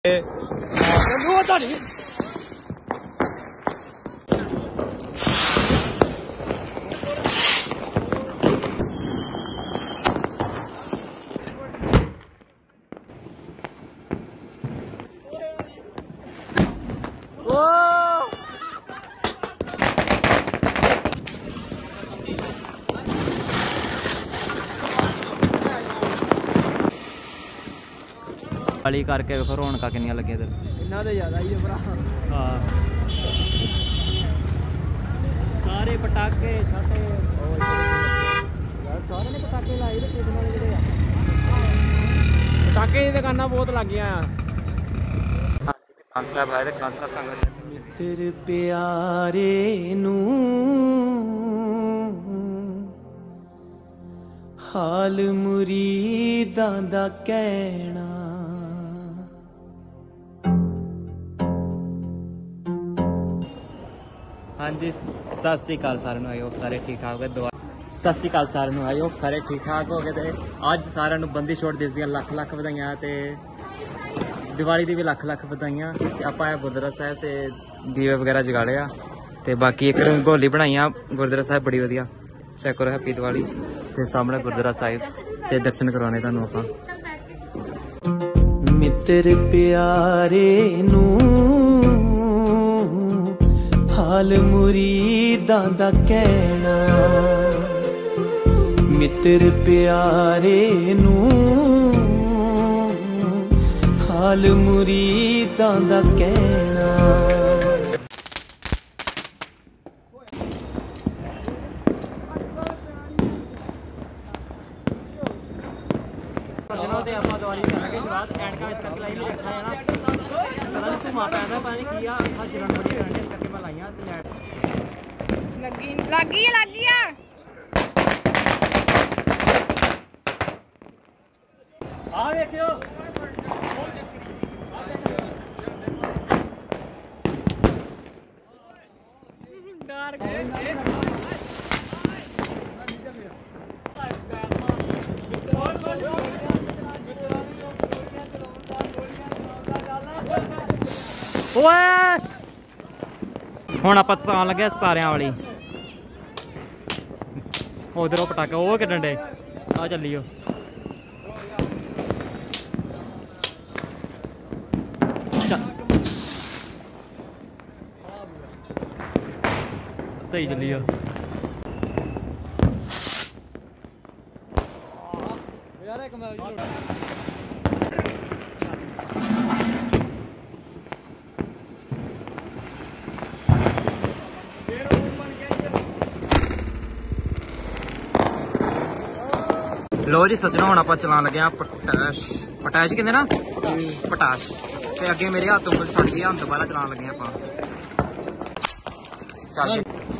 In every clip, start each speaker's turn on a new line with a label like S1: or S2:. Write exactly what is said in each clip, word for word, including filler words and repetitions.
S1: वाली करके देखो रौनक किनिया लगे इधर इन्ना तो ज्यादा ही है भरा। हाँ सारे पटाके छाटे यार सारे ने पटाके लाए थे कितने वाले ਜਿਹੜੇ ਆ ਪਟਾਕੇ ਦੀ ਦੁਕਾਨਾਂ ਬਹੁਤ ਲੱਗੀਆਂ ਆ। ਖਾਨ ਸਾਹਿਬ ਆਏ ਤੇ ਖਾਨ ਸਾਹਿਬ ਸੰਗਤ ਮਿੱਤਰ ਪਿਆਰੇ ਨੂੰ ਹਾਲ ਮੁਰੀਦਾਂ ਦਾ ਕਹਿਣਾ। हाँ जी सत श्री अकाल सारे आई होप सारे ठीक ठाक हो दुआ सत श्री अकाल सारे आई होप सारे ठीक ठाक हो गए। तो अज सारे बंदी छोड़ दिवस दी लख लख बधाइयां ते दिवाली दी भी लख लख बधाइयां। ते आपां आए गुरुद्वारा साहिब ते दीवे वगैरह जगाड़े आ ते बाकी एक रंगोली बनाई गुरुद्वारा साहिब बड़ी वधिया। चेक करो हैप्पी दिवाली ते सामने गुरुद्वारा साहिब ते दर्शन करवाने तुहानूं आपां। मित्र प्यारे नूं हाल मुरीदां दा कहना। मित्र प्यारे नूं हाल मुरीदां दा कहना। दिवाली करांगे शुरुआत ऐनका इस करके लाई रखा है ना घुमा पैंदा पता नहीं की आ जलन बड़ी करनी इस करके मैं लाइया ते लाइट लगी लगी लगी आ आ देखियो डर ਹੁਣ ਆਪਾਂ ਸਤਾਨ ਲੱਗੇ ਸਤਾਰਿਆਂ ਵਾਲੀ ਉਧਰੋਂ ਪਟਾਕਾ ਉਹ ਕੱਢਣ ਡੇ ਆ ਚੱਲੀਓ। ਸਹੀ ਚੱਲੀਓ ਯਾਰ ਇੱਕ ਮੈਂ लो जी सज्जनों हुण आपां चलान लगे पटाश पटाश कहंदे ना पटाश ते अगे मेरे हाथ उंगल सड़ गई हम दोबारा चलान लगे आपां चल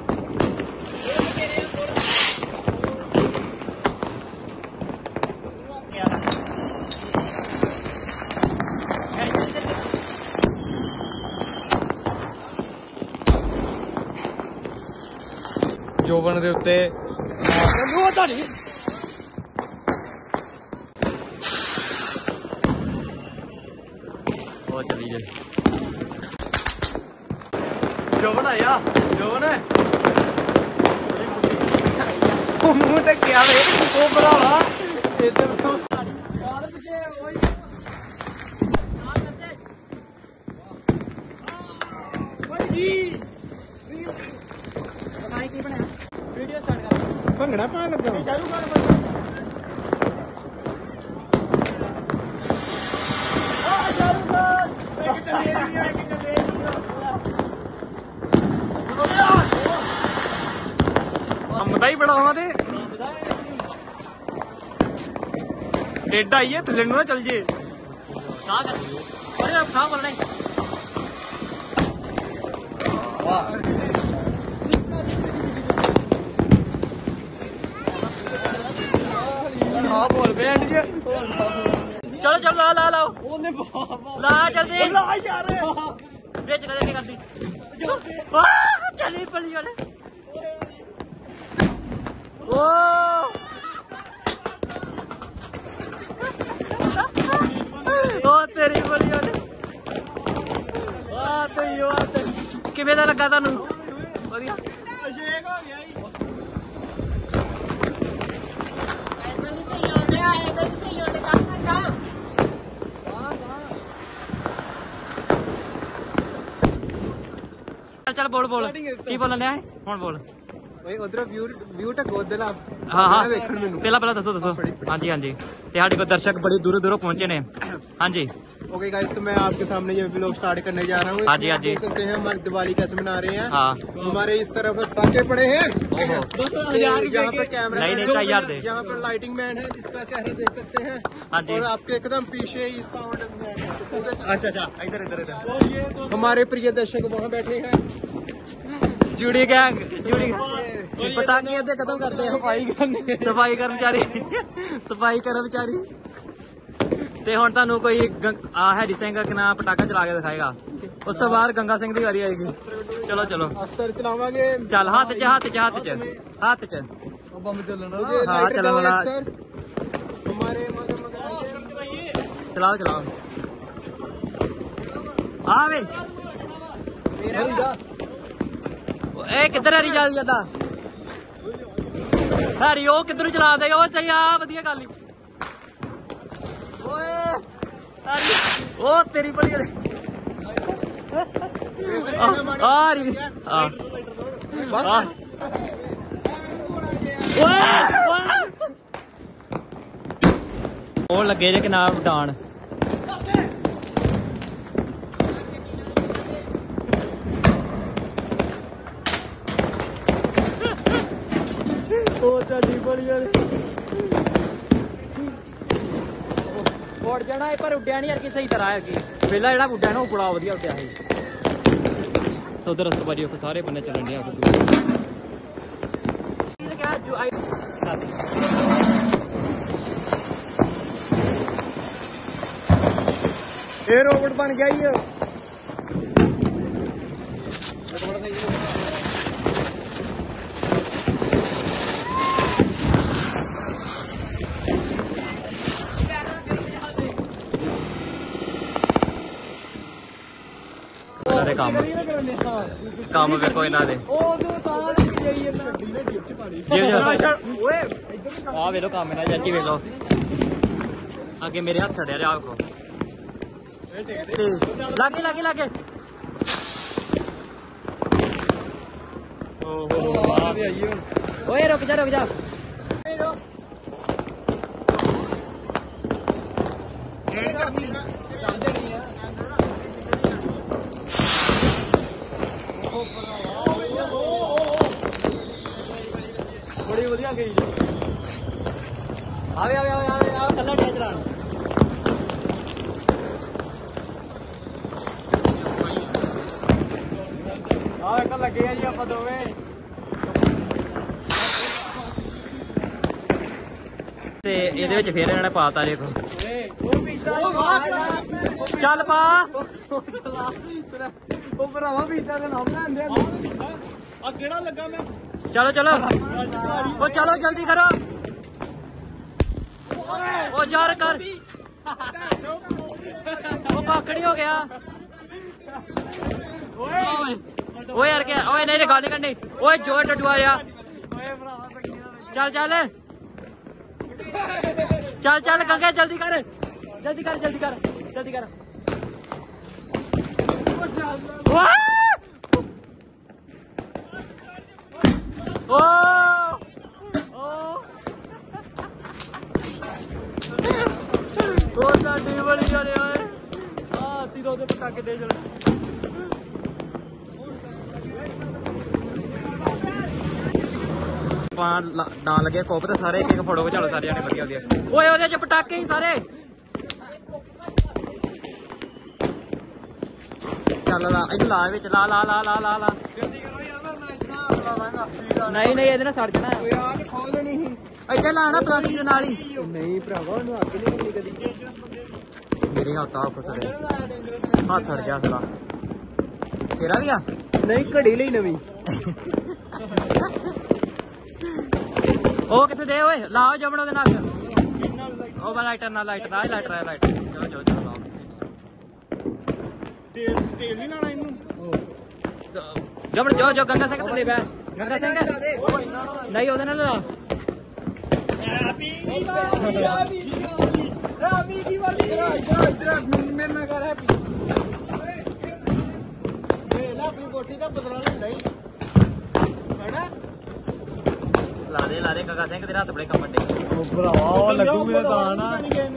S1: जोबन दे उत्ते चली जाए जोबन आया जोबन मुंह तक क्या वो भरावा भंगड़ा पान लगा ही बढ़ावा दे टेढ़ा ही है थले ना चल जे चलो चलो ला ला लाओ ला जल्दी ला यार बेच कर देखे करती चली पड़ी वाले ओ ओ तेरी बड़ी वाले ਕਿਵੇਂ ਦਾ ਲੱਗਾ ਤੁਹਾਨੂੰ? ਵਧੀਆ
S2: ਸ਼ੇਕ ਹੋ ਗਿਆ ਜੀ।
S1: ਚੱਲ ਚੱਲ ਬੋਲ ਬੋਲ ਕੀ ਬੋਲਣ ਡਿਆ ਹੁਣ ਬੋਲ।
S2: ਓਏ ਉਧਰ ਵਿਊ ਵਿਊ ਟਕ ਉਧਰ ਆ।
S1: ਹਾਂ ਹਾਂ
S2: ਵੇਖਣ ਮੈਨੂੰ
S1: ਪਹਿਲਾਂ ਪਹਿਲਾਂ ਦੱਸੋ ਦੱਸੋ। ਹਾਂਜੀ ਹਾਂਜੀ ਤੇ ਸਾਡੇ ਕੋਲ ਦਰਸ਼ਕ ਬੜੀ ਦੂਰੋਂ ਦੂਰੋਂ पहुंचे ने। हाँ जी
S2: ओके गाइस, तो मैं आपके सामने ये व्लॉग स्टार्ट करने जा रहा हूँ।
S1: हाँ जी हाँ जी
S2: देख सकते हैं हमारी दिवाली कैसे मना रहे हैं।
S1: हाँ
S2: हमारे इस तरफ पटाखे पड़े हैं।
S1: ओहो
S2: यहाँ पर कैमरा
S1: नहीं नहीं ढाई हजार दे।
S2: यहाँ पर लाइटिंग मैन है जिसका चेहरा देख सकते हैं।
S1: हाँ जी
S2: और आपके एकदम पीछे ही साउंड मैन है।
S1: अच्छा अच्छा इधर इधर इधर
S2: हमारे प्रिय दर्शक वहाँ बैठे हैं।
S1: जुड़ी गैंग जुड़ी पटाखे अद्धे खत्म करते हैं। सफाई करने सफाई कर्मचारी सफाई कर्मचारी ਤੇ ਹੁਣ ਤੁਹਾਨੂੰ ਕੋਈ ਆ ਹੈਰੀ ਸਿੰਘ ਕਿਨਾ ਪਟਾਕਾ ਚਲਾ ਕੇ ਦਿਖਾਏਗਾ। ਉਸ ਤੋਂ ਬਾਅਦ ਗੰਗਾ ਸਿੰਘ ਦੀ ਵਾਰੀ ਆਏਗੀ। ਚਲੋ ਚਲੋ
S2: ਅਸਤਰ ਚਲਾਵਾਂਗੇ।
S1: ਚੱਲ ਹੱਥ 'ਚ ਹੱਥ 'ਚ ਹੱਥ 'ਚ ਹੱਥ 'ਚ
S2: ਬੰਬ ਚੱਲਣਾ।
S1: ਹਾਂ ਚੱਲਣ ਵਾਲਾ।
S2: ਹਮਾਰੇ ਮਗਰ ਮਗਰ
S1: ਚਲਾਓ ਚਲਾਓ ਆ ਵੇ ਇਹ ਕਿੱਧਰ ਹਰੀ ਚੱਲ ਜਾਂਦਾ ਹਰੀ ਉਹ ਕਿੱਧਰ ਚਲਾਉਂਦੇ ਉਹ ਚਾਹੀ ਆ ਵਧੀਆ ਗੱਲ ਨੀ ਓਏ ਉਹ ਤੇਰੀ ਬੜੀ ਆ ਰਹੀ ਆ ਬਸ ਉਹ ਲੱਗੇ ਜੇ ਕਿ ਨਾ ਉਡਾਣ ਉਹ ਤੁਹਾਡੀ ਬੜੀ ਆ उड़ जाना है पर उड्या नहीं यार कि सही तरह है कि पहला ਜਿਹੜਾ ਉੱਡਿਆ ਨਾ ਉਹ ਬੜਾ ਵਧੀਆ ਉੱਡਿਆ ਸੀ। तो उधर रस्तबाजी को सारे बन्ने चलन दिया
S2: ये रोबोट बन गया ही
S1: काम काम ਵੇਖੋ ਇਹਨਾਂ ਦੇ ਆ ਵੇਖੋ ਕੰਮ ਇਹਨਾਂ ਚਾਚੀ ਵੇਖੋ ਅੱਗੇ ਮੇਰੇ ਹੱਥ ਛੜਿਆ ਜਾ ਵੇਖੋ ਲਾਗੇ ਲਾਗੇ ਲਾਗੇ ਓਏ ਰੁਕ ਜਾ ਰੁਕ ਜਾ बड़ी वधिया गई आवे आवे आवे आवे आवे कल्ला टच चलाना आवे कल लगे जी आप दोवे ਤੇ ਇਹਦੇ ਵਿੱਚ ਫੇਰ ਇਹਨਾਂ ਨੇ ਪਾਤਾ ਦੇਖੋ ਚੱਲ ਪਾ ਉਹ ਭਰਾਵਾ ਪੀਤਾ ਦਾ ਨਾਮ ਲੈਂਦੇ ਆ ਕਿਹੜਾ ਲੱਗਾ ਮੈਂ चलो चलो ओ चलो जल्दी करो ओ जार कर ओ काकड़ी हो गया ओए यार क्या ओए नहीं गाली करनी ओए जोर डडुआ यार चल चल चल चल गंगे जल्दी कर जल्दी कर जल्दी कर जल्दी कर ओ ओ ओ साडी बड़ी जाने आए आ तीरों दे पटाके दे चल पान डाल लगे कोप ते सारे एक एक फोटो खिचा लो सारे जाने बढ़िया बढ़िया ओए ओदे च पटाके ही सारे चल ला इधर ला विच ला ला ला ला ला ला नहीं नहीं ਇਹਦੇ ਨਾਲ ਸੜ ਜਾਣਾ ਯਾਰ ਖੋਲ ਨਹੀਂ ਇੱਥੇ ਲਾਣਾ ਪਲਾਸਟਿਕ ਦੇ ਨਾਲ ਹੀ ਨਹੀਂ ਭਰਾਵਾ ਉਹਨੂੰ ਅੱਗ ਨਹੀਂ ਲੱਗਣੀ ਕਦੀ ਮੇਰੇ ਹੱਥ ਆ ਫਸੜੇ ਹੱਥ ਸੜ ਗਿਆ ਸਾਲਾ ਤੇਰਾ ਵੀ ਆ ਨਹੀਂ ਘੜੀ ਲਈ ਨਵੀਂ ਉਹ ਕਿੱਥੇ ਦੇ ਓਏ ਲਾਓ ਜਮਣ ਉਹਦੇ ਨਾਲ ਉਹ ਬਾ ਲਾਈਟਰ ਨਾਲ ਲਾਈਟਰ ਨਾਲ ਲਾਈਟਰ ਆ ਲਾਈਟਰ ਚਲੋ ਚਲੋ ਚਲੋ ਲਾਓ ਤੇਲ ਤੇਲ ਨਹੀਂ ਲਾਣਾ ਇਹਨੂੰ ਜਮਣ ਜੋ ਜੋ ਗੰਗਾ ਸਿੰਘ ਥੱਲੇ ਬੈ ਗੰਗਾ ਸਿੰਘ ਨਹੀਂ ਉਹਦੇ ਨਾਲ ਲਾ
S2: ਮੇਰੇ ਨਾਲ ਕਰ ਹੈਪੀ ਮੇਲਾ ਆਪਣੀ ਕੋਠੀ ਦਾ ਬਦਲਾ ਲੈਂਦਾ ਹੀ ਹੈਨਾ
S1: ਲਾ ਦੇ ਲਾ ਦੇ ਗੰਗਾ ਸਿੰਘ ਤੇਰੇ ਹੱਥ ਬੜੇ ਕੰਬਣ ਡੇ
S2: ਉਹ ਭਰਾਵਾ ਲੱਗੂ ਮੇਰਾ ਦਾਣਾ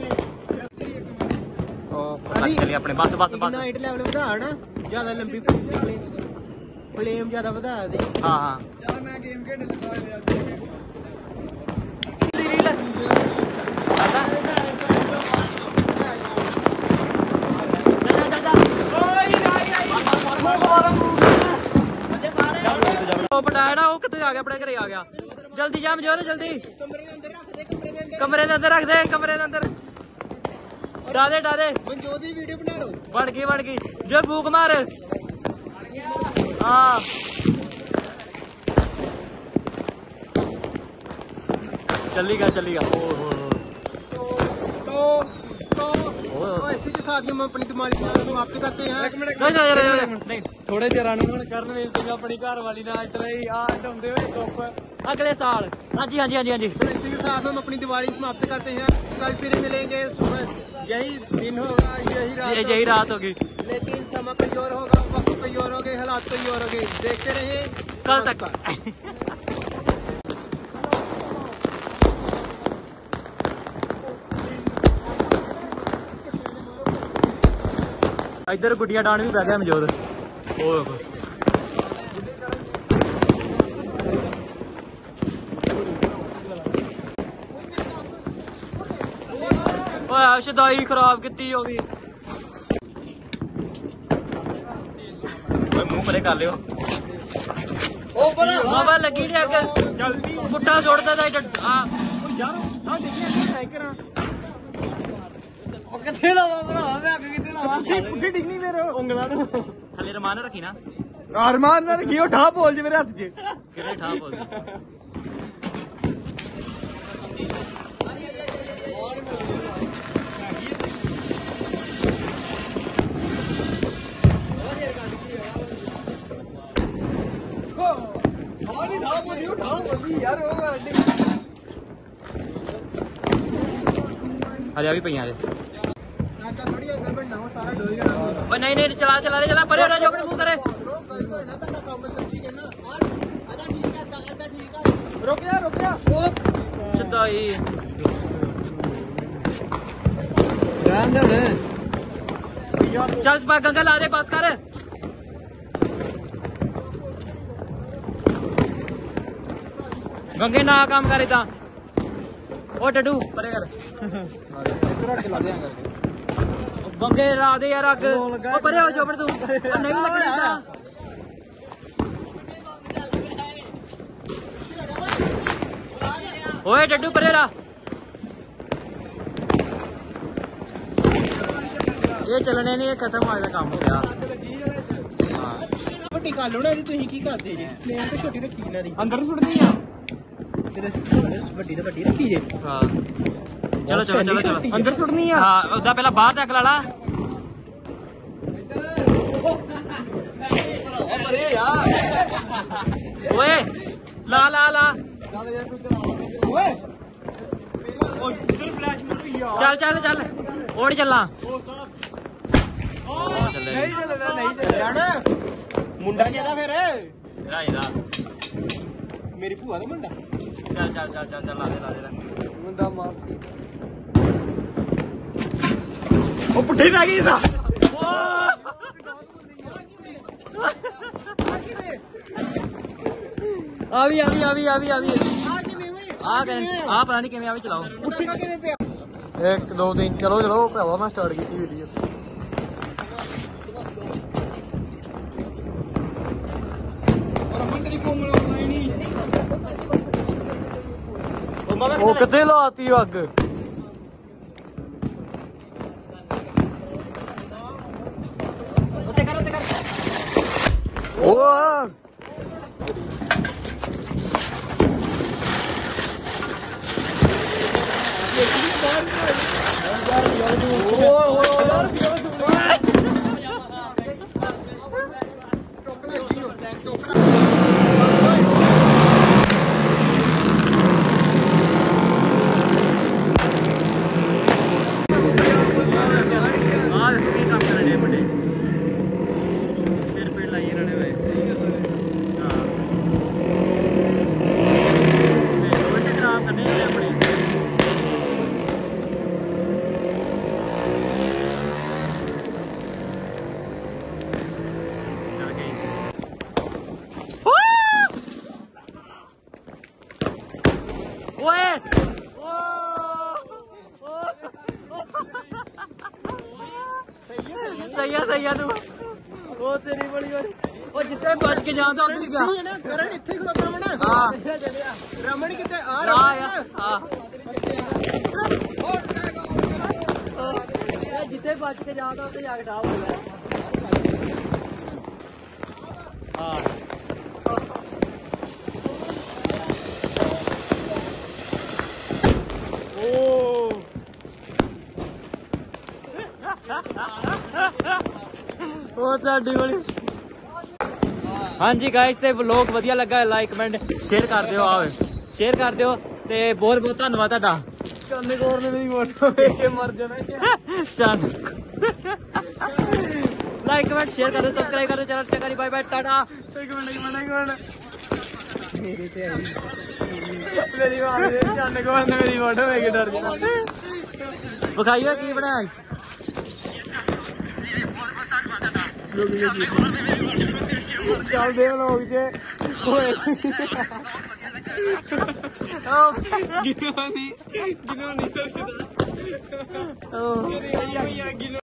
S1: ਲੱਗ ਚਲੀ ਆਪਣੇ ਬਸ ਬਸ ਬਸ
S2: ਨਾਈਟ ਲੈਵਲ ਵਧਾ ਨਾ ਜਿਆਦਾ ਲੰਬੀ ਫਲੇਮ ਜਿਆਦਾ ਵਧਾ ਦੇ
S1: ਹਾਂ ਹਾਂ
S2: ਯਾਰ ਮੈਂ ਗੇਮ ਖੇਡਣ ਲੱਗਾ ਯਾਰ
S1: ਉਹ ਬਟਾਇਆ ਨਾ ਉਹ ਕਿੱਥੇ ਆ ਗਿਆ ਆਪਣੇ ਘਰੇ ਆ ਗਿਆ ਜਲਦੀ ਜਾ ਮਜੋਰ ਜਲਦੀ
S2: ਕਮਰੇ ਦੇ ਅੰਦਰ ਰੱਖ ਦੇ ਕਮਰੇ ਦੇ ਅੰਦਰ
S1: ਕਮਰੇ ਦੇ ਅੰਦਰ ਰੱਖ ਦੇ ਕਮਰੇ ਦੇ ਅੰਦਰ ਡਾਦੇ ਡਾਦੇ
S2: ਮਨਜੋਤ ਦੀ ਵੀਡੀਓ ਬਣਾ ਲਓ
S1: ਬਣ ਗਈ ਬਣ ਗਈ ਜੇ ਫੂਕ ਮਾਰ ਹਾਂ ਚੱਲੀ ਗਿਆ ਚੱਲੀ ਗਿਆ ਓ ਹੋ
S2: तो तो तो तो ऐसे के साथ हम अपनी दिमागी समाप्त करते हैं एक मिनट
S1: ਨਹੀਂ ਨਹੀਂ ਨਹੀਂ
S2: थोड़े जरा ਹੁਣ ਕਰਨਵੀਰ ਸਿੰਘ ਆਪਣੀ ਘਰ ਵਾਲੀ ਨਾਲ ਅੱਟ ਰਹੀ ਆ ਢਾਉਂਦੇ ਹੋਏ ਧੁੱਪ
S1: ਅਗਲੇ ਸਾਲ ਹਾਂਜੀ ਹਾਂਜੀ ਹਾਂਜੀ ਹਾਂਜੀ
S2: इसी के साथ हम अपनी दिवाली समाप्त करते हैं कल फिर मिलेंगे सुबह यही दिन होगा यही रात
S1: ये यही रात होगी
S2: लेकिन समय कोई और होगा वक्त कोई और होगा हालात कोई और होंगे देखते रहिए
S1: कल तक इधर गुड्डिया डान भी बह गया मौजूद ओ देखो शदाई खराब की होगी मुंह परे कर लियो हवा लगी नहीं अगे पुट्ठा सुटदा था किथे लावा भरा मैं अग किथे लावा पुट्ठी डिगनी मेरे उंगलां ਨੂੰ ਥੱਲੇ ਰਮਾਨ ਰੱਖੀ ਨਾ
S2: अरमान ने रखी ठा बोल जी मेरे हाथ च
S1: ਕਿਹੜੇ ਠਾ ਬੋਲ ਹਜੇ ਵੀ ਪਈਆਂ ਜੇ ਓਏ ਨਹੀਂ ਨਹੀਂ ਚਲਾ ਚਲਾ ਦੇ ਚਲਾ ਪਰੇ ਹੋ ਜਾ ਆਪਣੇ ਮੂੰਹ ਕਰੇ
S2: रुक जा रुक जा
S1: ਸ਼ਦਾਈ
S2: ध्यान दे
S1: ਚੱਲ ਪਾ ਗੰਗਾ ਲਾ ਦੇ ਬਸ ਕਰ ਗੰਗੇ ਨਾ ਕੰਮ ਕਰੇ ਤਾਂ ਉਹ ਟੱਡੂ ਪਰੇ ਕਰ ਗੰਗੇ ਲਾ ਦੇ ਯਾਰ ਅੱਗ ਉਹ ਪਰੇ ਹੋ ਜਾ ਤੂੰ ਉਹ ਨਹੀਂ ਲੱਗਣੀ ਤਾਂ ਓਏ ਟੱਡੂ ਪਰੇ ਰਾ ਇਹ ਚੱਲਣੇ ਨਹੀਂ ਇਹ ਖਤਮ ਹੋ ਗਿਆ ਕੰਮ ਹੋ ਗਿਆ ਹਾਂ
S2: ਵੱਡੀ ਗੱਲ ਹੋਣਾ ਜੀ ਤੁਸੀਂ ਕੀ ਕਰਦੇ ਜੀ ਪਲੇਨ ਤੇ ਛੋਟੀ ਰੱਖੀ ਇਹਨਾਂ ਦੀ
S1: ਅੰਦਰ ਸੁੱਟਣੀ ਆ
S2: ਵੱਡੀ ਤੇ ਵੱਡੀ ਰੱਖੀ ਜੇ
S1: ਹਾਂ ਚਲੋ ਚਲੋ ਚਲੋ ਚਲੋ
S2: ਅੰਦਰ ਸੁੱਟਣੀ ਆ
S1: ਹਾਂ ਉਹਦਾ ਪਹਿਲਾਂ ਬਾਹਰ ਤੱਕ ਲਾ ਲਾ ਓਏ ਲਾ ਲਾ ਲਾ
S2: ਓਏ
S1: ਚੱਲ ਚੱਲ ਚੱਲ ਓੜ ਚੱਲਾਂ
S2: ਨਹੀਂ ਚੱਲਦਾ ਨਹੀਂ ਚੱਲਦਾ ਮੁੰਡਾ ਕਿਹਦਾ ਫਿਰ
S1: ਇਹਦਾ ਇਹਦਾ
S2: ਮੇਰੀ ਭੂਆ ਦਾ ਮੁੰਡਾ
S1: ਚੱਲ ਚੱਲ ਚੱਲ ਚੱਲ ਲਾ ਦੇ ਲਾ ਦੇ
S2: ਮੁੰਡਾ ਮਾਸੀ ਉਹ ਪੁੱਠੀ ਪੈ ਗਈ ਸਾ
S1: ਆ ਵੀ ਆ ਵੀ ਆ ਵੀ ਆ ਵੀ ਆ ਵੀ
S2: ਆ ਕਿਵੇਂ ਹੋਈ
S1: ਆ ਕਰਨ ਆ ਪਤਾ ਨਹੀਂ ਕਿਵੇਂ ਆ ਵੀ ਚਲਾਓ
S2: ਪੁੱਠੀ ਦਾ ਕਿਵੇਂ ਪਿਆ ਇੱਕ ਦੋ ਤਿੰਨ ਚਲੋ ਚਲੋ ਭਰਾਵਾ ਮੈਂ ਸਟਾਰਟ ਕੀਤੀ ਵੀਡੀਓ ਉਹ ਕਿੱਥੇ ਲਾਤੀ ਅੱਗ
S1: ਉੱਤੇ ਕਰ ਉੱਤੇ ਕਰ
S2: ਉਹ
S1: ਤੂੰ ਉਹ ਤੇਰੀ ਬੜੀ ਬੜੀ ਉਹ ਜਿੱਥੇ ਬਚ ਕੇ ਜਾਂਦਾ ਉੱਧਰ ਹੀ ਗਿਆ
S2: ਕਰਨ ਇੱਥੇ ਖਲੋਤਾ ਮਣਾ
S1: ਹਾਂ
S2: ਰਮਣ ਕਿਤੇ ਆ
S1: ਆ
S2: ਰਹਾ
S1: ਹਾਂ ਜਿੱਥੇ ਬਚ ਕੇ ਜਾਂਦਾ ਉੱਥੇ ਜਾ ਕੇ ਡਾਲ ਹੋ ਗਿਆ ਹਾਂ ਓ ਉਹ ਤੁਹਾਡੀ ਬੜੀ ਹਾਂਜੀ ਗਾਇਸ ਤੇ ਵਲੌਗ ਵਧੀਆ ਲੱਗਾ ਲਾਈਕ ਕਮੈਂਟ ਸ਼ੇਅਰ ਕਰ ਦਿਓ ਆਓ ਸ਼ੇਅਰ ਕਰ ਦਿਓ ਤੇ ਬਹੁਤ ਬਹੁਤ ਧੰਨਵਾਦ ਤੁਹਾਡਾ ਚੰਨ ਕੋਰ ਨੇ ਮੇਰੀ ਫੋਟੋ ਵੇਖ ਕੇ ਮਰ ਜਾਣਾ ਚੰਨ ਲਾਈਕ ਕਮੈਂਟ ਸ਼ੇਅਰ ਕਰ ਦਿਓ ਸਬਸਕ੍ਰਾਈਬ ਕਰ ਦਿਓ ਚੈਨਲ ਚੰਗਾ ਜੀ ਬਾਏ ਬਾਏ ਟਾਟਾ ਇੱਕ ਮਿੰਟ ਇੱਕ ਮਿੰਟ ਇੱਕ ਮਿੰਟ
S2: ਮੇਰੇ ਤੇ ਆਈ
S1: ਮੇਰੀ ਆਵਾਜ਼ ਦੇ ਚੰਨ ਕੋਰ ਨੇ ਮੇਰੀ ਫੋਟੋ ਵੇਖ ਕੇ ਡਰ ਜਾਣਾ ਵਿਖਾਈਓ ਕੀ ਬਣਾਇਆ ਚੱਲਦੇ ਵਲੋਗ ਚ ਓਏ ਗਿਨੋ ਨਹੀਂ ਗਿਨੋ ਨਹੀਂ